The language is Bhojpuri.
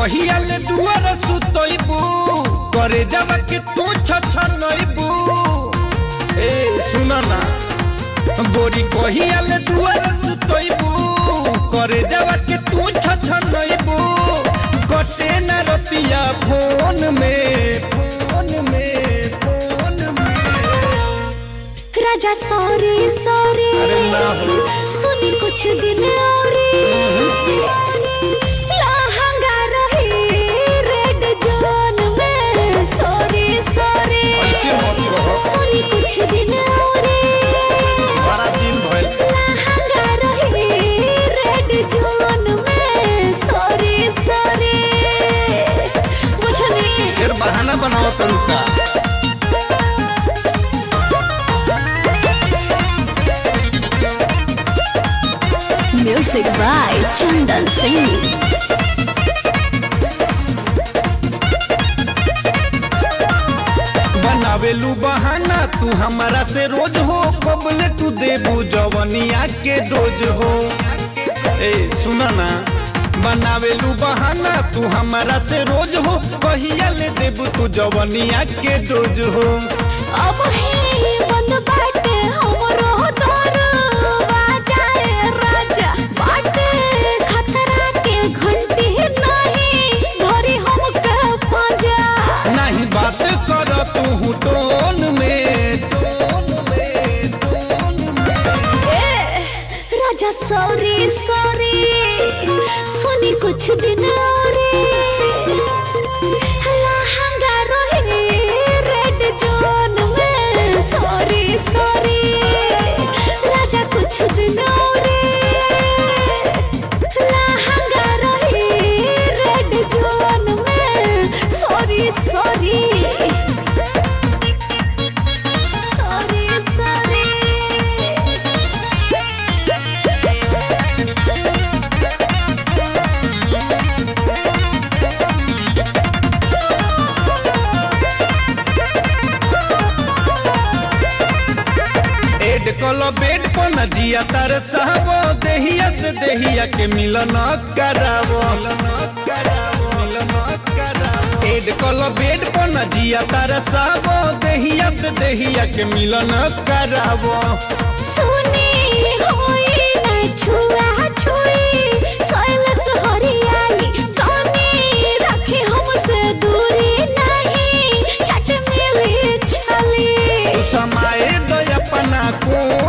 कहिया ले दुआर सुतइबू करे जावा के तू छछनइबू। ए सुना ना गोरी कहिया ले दुआर सुतइबू करे जावा के तू छछनइबू। कटे ना रतिया फोन में राजा सॉरी सॉरी सुनी कुछ दिन और लहंगा रही रेड जोन में। सॉरी सॉरी सुनी कुछ दिन और लहंगा रही रेड जोन में। सॉरी सॉरी बुझनी फिर बहाना बनाओ तरुका। Music by Chandan Singh. बनावेलू बहाना तू हमारा से रोज हो कबले तू देबू जवनिया के डोज हो। ए सुना ना बनावेलू बहाना तू हमारा से रोज हो कहिया ले देबू तू जवनिया के डोज हो। अब ही बंद बाटे हमरो दरवा जाए राजा बाटे खतरा के घंटी नहीं धरी हमके पाजा। नहीं बात कर तू टोन में राजा सॉरी सॉरी सुनी कुछ दिन और लहंगा रही रेड जोन में। सॉरी सॉरी राजा कुछ दिन और लहंगा रही रेड जोन में। सॉरी सॉरी सॉरी सॉरी एड कलो बेड पर न जिया तर सहबो देहिया से देहिया के मिलन करावो। एड कलो बेड पर न जिया तर सहबो देहिया से देहिया के मिलन करावो। सुनी होई न छुआ छुई सैलस हरियाली कानी रखे हमसे दूरी नहीं चट मिली छली। समाए दो अपना को